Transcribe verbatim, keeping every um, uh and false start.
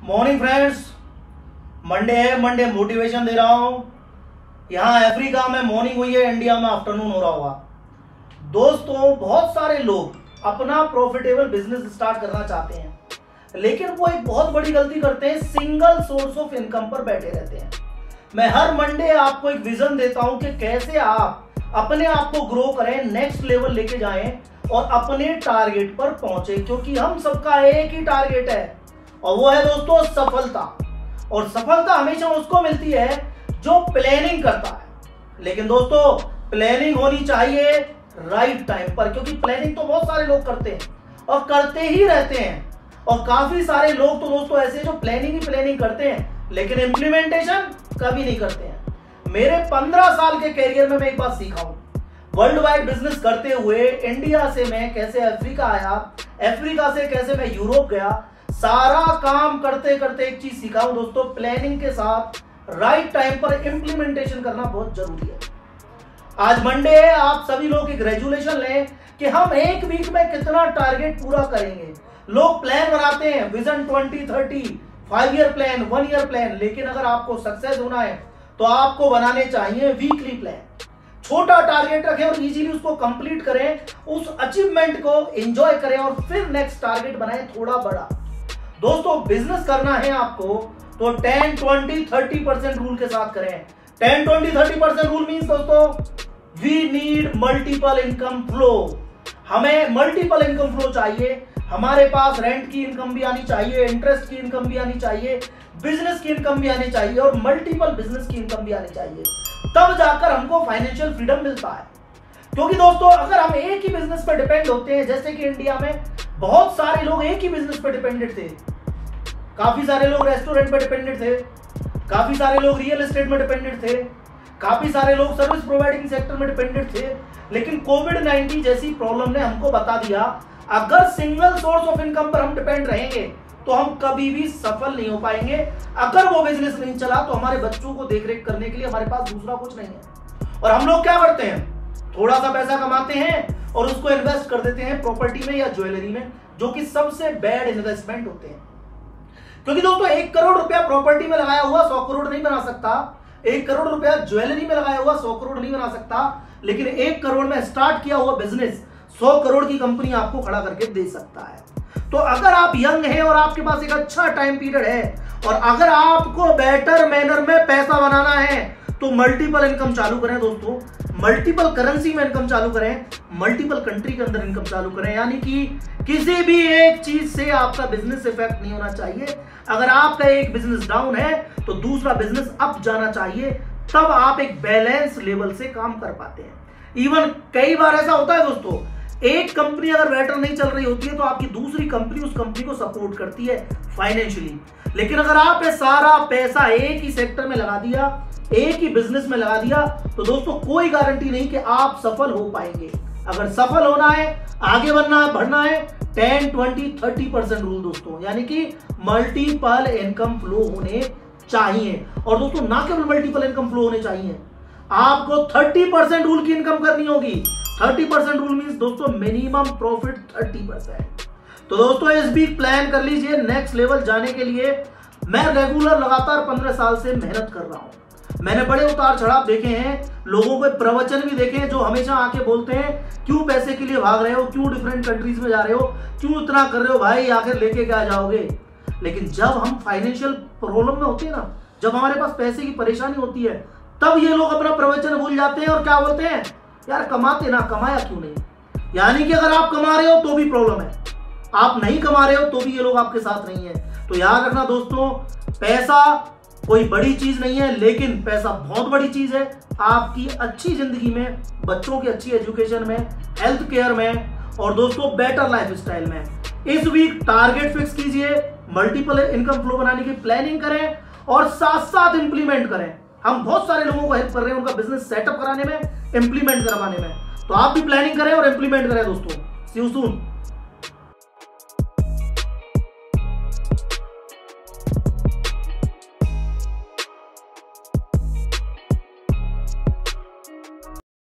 Morning friends, Monday है। Monday motivation दे रहा हूं। यहां अफ्रीका में मॉर्निंग हुई है, इंडिया में आफ्टरनून हो रहा होगा। दोस्तों, बहुत सारे लोग अपना प्रॉफिटेबल बिजनेस स्टार्ट करना चाहते हैं, लेकिन वो एक बहुत बड़ी गलती करते हैं, सिंगल सोर्स ऑफ इनकम पर बैठे रहते हैं। मैं हर मंडे आपको एक विजन देता हूं कि कैसे आप अपने आप को ग्रो करें, नेक्स्ट लेवल लेके जाएं और अपने टारगेट पर पहुंचे, क्योंकि हम सबका एक ही टारगेट है और वो है दोस्तों सफलता। और सफलता हमेशा उसको मिलती है जो प्लानिंग करता है। लेकिन दोस्तों, प्लानिंग होनी चाहिए राइट टाइम पर, क्योंकि प्लानिंग तो बहुत सारे लोग करते हैं और करते ही रहते हैं। और काफी सारे लोग तो दोस्तों ऐसे जो प्लानिंग ही प्लानिंग करते हैं, लेकिन इंप्लीमेंटेशन कभी नहीं करते हैं। मेरे पंद्रह साल के कैरियर में मैं एक बात सीखा हूं, वर्ल्ड वाइड बिजनेस करते हुए इंडिया से मैं कैसे अफ्रीका आया, अफ्रीका से कैसे मैं यूरोप गया, सारा काम करते करते एक चीज सीखा हूं दोस्तों, प्लानिंग के साथ राइट टाइम पर इंप्लीमेंटेशन करना बहुत जरूरी है। आज मंडे है, आप सभी लोग एक रेजुलेशन लें कि हम एक वीक में कितना टारगेट पूरा करेंगे। लोग प्लान बनाते हैं, vision twenty thirty, five year plan, one year plan, लेकिन अगर आपको सक्सेस होना है तो आपको बनाने चाहिए वीकली प्लान। छोटा टारगेट रखें और इजीली उसको कंप्लीट करें, उस अचीवमेंट को एंजॉय करें और फिर नेक्स्ट टारगेट बनाएं थोड़ा बड़ा। दोस्तों, बिजनेस करना है आपको तो ten twenty thirty percent rule के साथ करें। Ten twenty thirty percent rule means दोस्तों, we need multiple income flow. हमें मल्टीपल इनकम फ्लो चाहिए। हमारे पास रेंट की इनकम भी आनी चाहिए, इंटरेस्ट की इनकम भी आनी चाहिए, बिजनेस की इनकम भी आनी चाहिए और मल्टीपल बिजनेस की इनकम भी आनी चाहिए। तब जाकर हमको फाइनेंशियल फ्रीडम मिलता है। क्योंकि दोस्तों, अगर हम एक ही बिजनेस पर डिपेंड होते हैं, जैसे कि इंडिया में बहुत सारे लोग एक ही बिजनेस पर डिपेंडेंट थे। काफी सारे लोग रेस्टोरेंट पर डिपेंडेंट थे, काफी सारे लोग रियल एस्टेट में डिपेंडेंट थे, काफी सारे लोग सर्विस प्रोवाइडिंग सेक्टर में डिपेंडेंट थे। लेकिन कोविड नाइनटीन जैसी प्रॉब्लम ने हमको बता दिया, अगर सिंगल सोर्स ऑफ इनकम पर हम डिपेंड रहेंगे तो हम कभी भी सफल नहीं हो पाएंगे। अगर वो बिजनेस नहीं चला तो हमारे बच्चों को देखरेख करने के लिए हमारे पास दूसरा कुछ नहीं है। और हम लोग क्या करते हैं, थोड़ा सा पैसा कमाते हैं और उसको इन्वेस्ट कर देते हैं प्रॉपर्टी में या ज्वेलरी में, जो कि सबसे बैड इन्वेस्टमेंट होते हैं। क्योंकि दोस्तों, एक करोड़ रुपया प्रॉपर्टी में लगाया हुआ सौ करोड़ नहीं बना सकता, एक करोड़ रुपया ज्वेलरी में लगाया हुआ सौ करोड़ नहीं बना सकता, लेकिन एक करोड़ में स्टार्ट किया हुआ बिजनेस सौ करोड़ की कंपनी आपको खड़ा करके दे सकता है। तो अगर आप यंग हैं और आपके पास एक अच्छा टाइम पीरियड है और अगर आपको बेटर मैनर में पैसा बनाना है तो मल्टीपल इनकम चालू करें दोस्तों, मल्टीपल करेंसी में इनकम चालू करें, मल्टीपल कंट्री के अंदर इनकम चालू करें। यानी कि किसी भी एक चीज से आपका बिजनेस इफेक्ट नहीं होना चाहिए। अगर आपका एक बिजनेस डाउन है तो दूसरा बिजनेस अप जाना चाहिए, तब आप एक बैलेंस लेवल से काम कर पाते हैं। इवन कई बार ऐसा होता है दोस्तों, एक कंपनी अगर बेटर नहीं चल रही होती है तो आपकी दूसरी कंपनी उस कंपनी को सपोर्ट करती है फाइनेंशियली। लेकिन अगर आपने सारा पैसा एक ही सेक्टर में लगा दिया, एक ही बिजनेस में लगा दिया, तो दोस्तों कोई गारंटी नहीं कि आप सफल हो पाएंगे। अगर सफल होना है, आगे बढ़ना है, बढ़ना है, ten twenty thirty percent rule दोस्तों, यानी कि मल्टीपल इनकम फ्लो होने चाहिए। और दोस्तों, ना केवल मल्टीपल इनकम फ्लो होने चाहिए, आपको थर्टी परसेंट रूल की इनकम करनी होगी। थर्टी परसेंट रूल मींस दोस्तों मिनिमम प्रॉफिट थर्टी परसेंट। तो दोस्तों, इस वीक प्लान कर लीजिए नेक्स्ट लेवल जाने के लिए। मैं रेगुलर लगातार पंद्रह साल से मेहनत कर रहा हूं। मैंने बड़े उतार चढ़ाव देखे हैं, लोगों के प्रवचन भी देखे हैं जो हमेशा आके बोलते हैं, क्यों पैसे के लिए भाग रहे हो, क्यों डिफरेंट कंट्रीज में जा रहे हो, क्यों इतना कर रहे हो भाई, आखिर लेके क्या जाओगे। लेकिन जब हम फाइनेंशियल प्रॉब्लम में होते हैं ना, जब हमारे पास पैसे की परेशानी होती है, तब ये लोग अपना प्रवचन भूल जाते हैं और क्या बोलते हैं, यार कमाते ना, कमाया क्यों नहीं। यानी कि अगर आप कमा रहे हो तो भी प्रॉब्लम है, आप नहीं कमा रहे हो तो भी ये लोग आपके साथ नहीं है। तो याद रखना दोस्तों, पैसा कोई बड़ी चीज नहीं है, लेकिन पैसा बहुत बड़ी चीज है आपकी अच्छी जिंदगी में, बच्चों की अच्छी एजुकेशन में, हेल्थ केयर में और दोस्तों बेटर लाइफ स्टाइल में। इस वीक टारगेट फिक्स कीजिए, मल्टीपल इनकम फ्लो बनाने की प्लानिंग करें और साथ साथ इंप्लीमेंट करें। हम बहुत सारे लोगों को हेल्प कर रहे हैं उनका बिजनेस सेटअप कराने में, इंप्लीमेंट करवाने में। तो आप भी प्लानिंग करें और इंप्लीमेंट करें दोस्तों। See you soon.